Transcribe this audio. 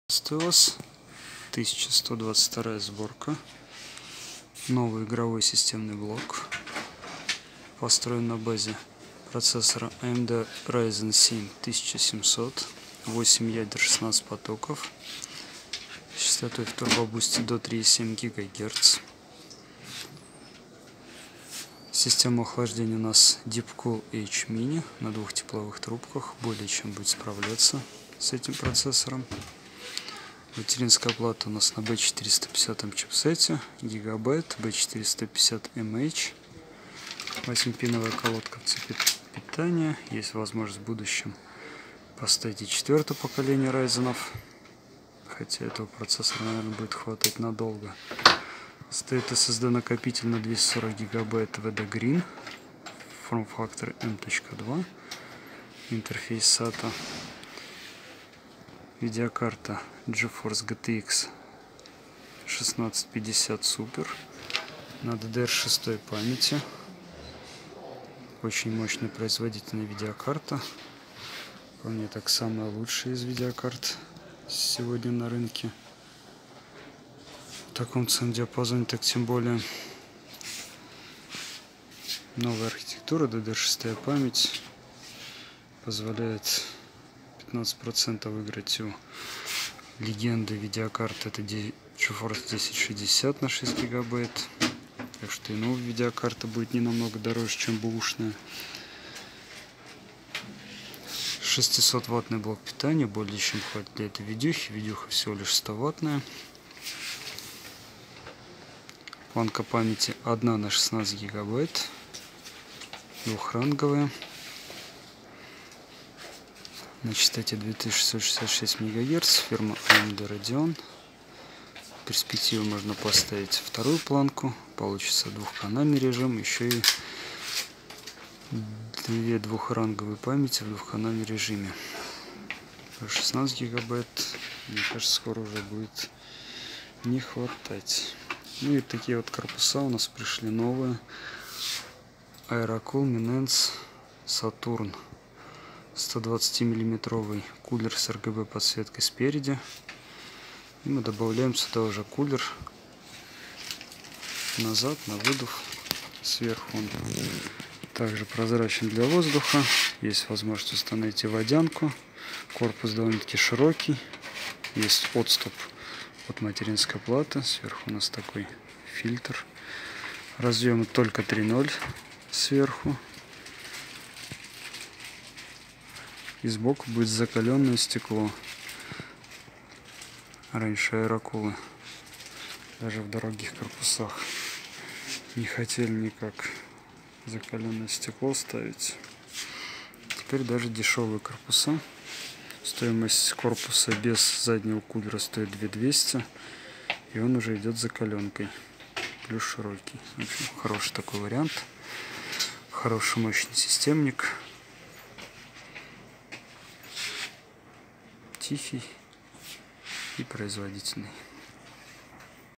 Стелос 1122 сборка. Новый игровой системный блок. Построен на базе процессора AMD Ryzen 7 1700, 8 ядер, 16 потоков, с частотой в турбобусте до 3,7 ГГц. Система охлаждения у нас Deepcool H Mini на двух тепловых трубках. Более чем будет справляться с этим процессором. Материнская плата у нас на B450 чипсете, гигабайт, B450MH, 8-пиновая колодка в цепи питания. Есть возможность в будущем поставить и 4-е поколение Ryzen, хотя этого процессора, наверное, будет хватать надолго. Стоит SSD накопитель на 240 гигабайт VD Green, форм-фактор M.2, интерфейс SATA. Видеокарта GeForce GTX 1650 Super на DDR6 памяти. Очень мощная производительная видеокарта. По мне, так самая лучшая из видеокарт сегодня на рынке. В таком ценовом диапазоне, так тем более. Новая архитектура, DDR6 память позволяет 15% выиграть у легенды видеокарты. Это GeForce 1060 на 6 гигабайт. Так что и новая видеокарта будет не намного дороже, чем бэушная. 600-ваттный блок питания, более чем хватит для этой видюхи. Видюха всего лишь 100-ваттная. Планка памяти 1 на 16 гигабайт. Двухранговая. На частоте 2666 МГц, фирма AMD Radeon. В перспективе можно поставить вторую планку, получится двухканальный режим, еще и две двухранговые памяти в двухканальном режиме. 16 гигабайт, мне кажется, скоро уже будет не хватать. Ну и такие вот корпуса у нас пришли новые. Aerocool Minence Saturn. 120-миллиметровый кулер с RGB подсветкой спереди. И мы добавляем сюда уже кулер назад на выдув. Сверху он также прозрачен для воздуха. Есть возможность установить и водянку. Корпус довольно-таки широкий. Есть отступ от материнской платы. Сверху у нас такой фильтр. Разъемы только 3.0 сверху. И сбоку будет закаленное стекло. Раньше аэрокулы даже в дорогих корпусах не хотели никак закаленное стекло ставить. Теперь даже дешевые корпуса. Стоимость корпуса без заднего кулера стоит 2200. И он уже идет закаленкой. Плюс широкий. В общем, хороший такой вариант. Хороший мощный системник. Тихий и производительный.